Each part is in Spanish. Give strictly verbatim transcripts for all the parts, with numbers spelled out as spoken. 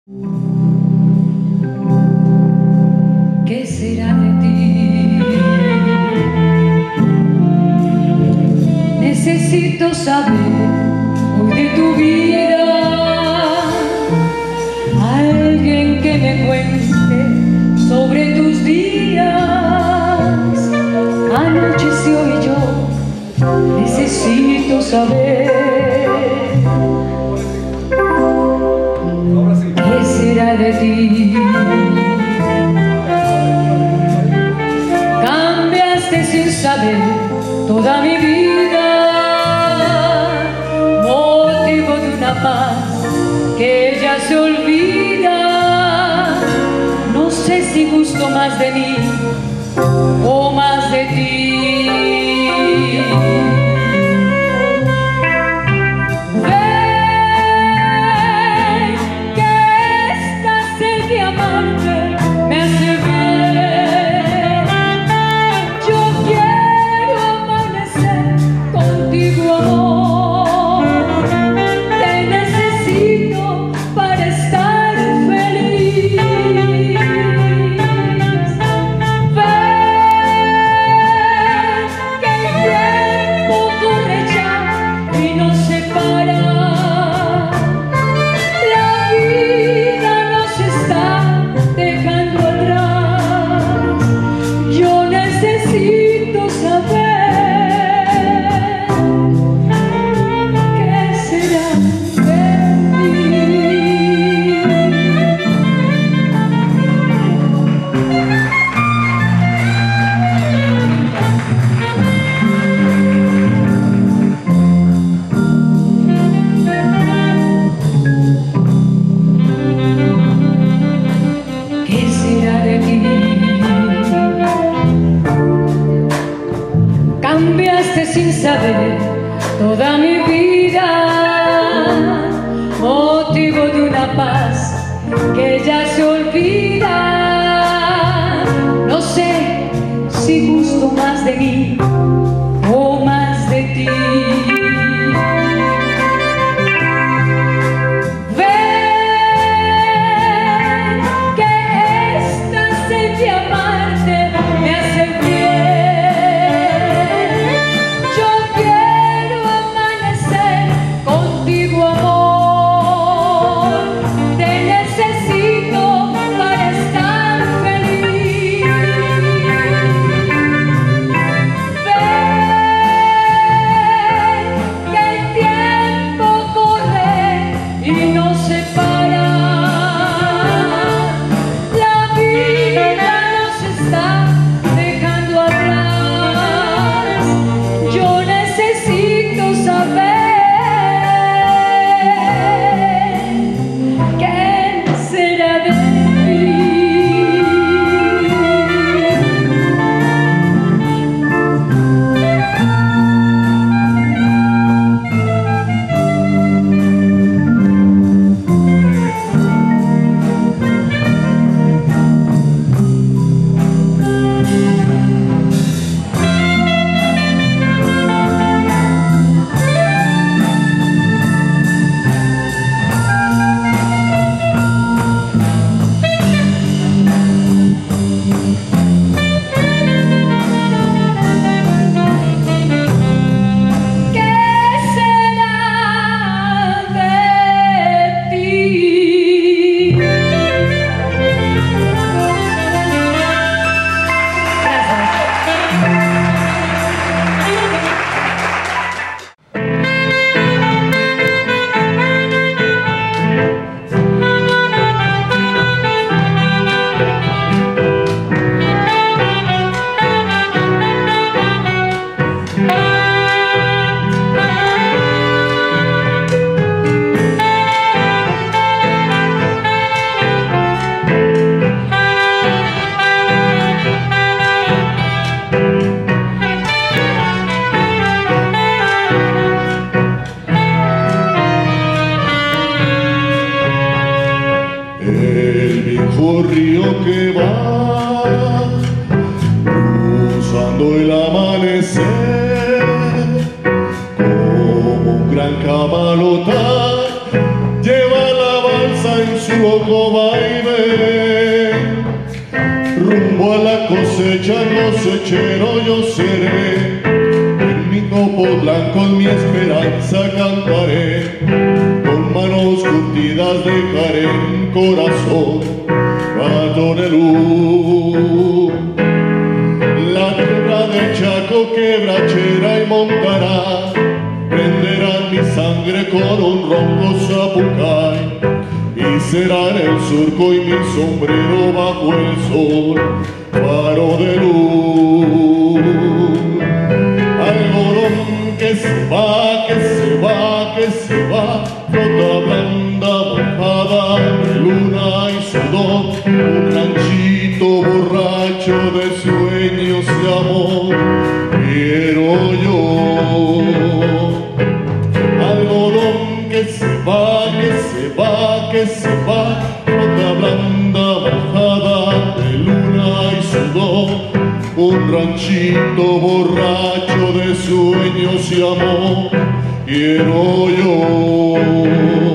¿Qué será de ti? Necesito saber hoy de tu vida, alguien que me cuente sobre tus días. Anocheció y yo necesito saber qué será de ti. Cambiaste sin saber toda mi vida, motivo de una paz que ya se olvida. No sé si gusto más de mí o más de ti. Cambiaste sin saber toda mi vida, motivo de una paz que ya se olvida. No sé si gusto más de mí o más de ti. Río que va cruzando el amanecer como un gran cabalota, lleva la balsa en su ojo. cosecha, cosechero yo seré. En mi copo blanco en mi esperanza cantaré. Con manos curtidas dejaré en corazón rato de luz. La tierra de Chaco quebrachera y montará, prenderán mi sangre con un ronco zapucay, y será el surco y mi sombrero bajo el sol, faro de luz. Algodón que se va, que se va, que se va, flota blanda mojada de luna y sudor, un ranchito borracho de sueños y amor, quiero yo. Algodón que se va, que se va, que se va, flota blanda mojada de luna y sudor, un ranchito borracho de sueños y amor, quiero yo.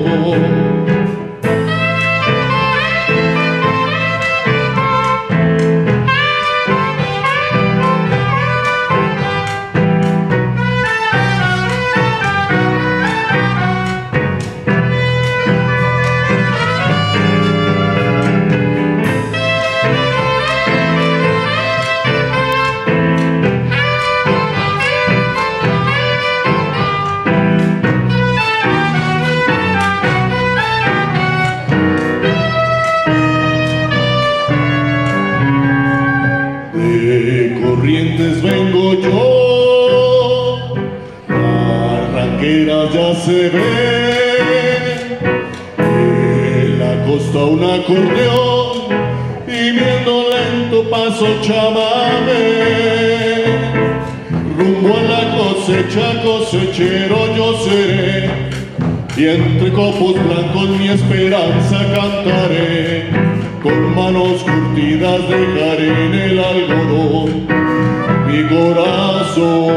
Corrientes vengo yo, Barranqueras ya se ve, en la costa un acordeón y viendo lento paso chamamé. Rumbo a la cosecha, cosechero yo seré, y entre copos blancos mi esperanza cantaré. Con manos curtidas dejaré en el algodón mi corazón.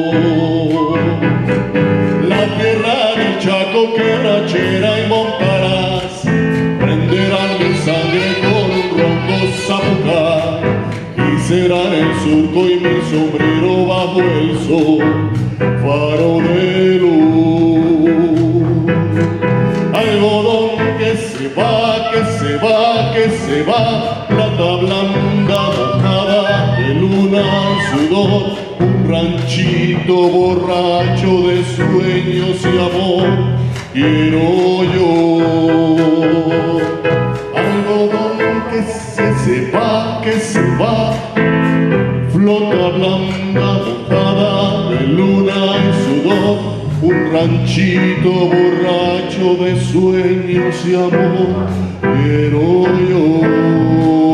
La tierra del Chaco quebrachera y montarás, prenderán mi sangre con un ronco zapucay, y serán el surco y mi sombrero bajo el sol, faro de luz. Algodón que se va, que se va, que se va, plata blanda mojada de luna y sudor, un ranchito borracho de sueños y amor, quiero yo. Algodón que se, se va, que se va, flota blanda mojada de luna y sudor, un ranchito borracho de sueños y amor, quiero yo.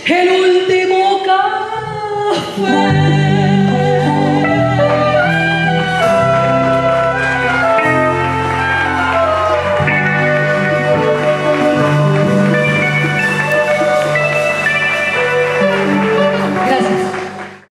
el último café.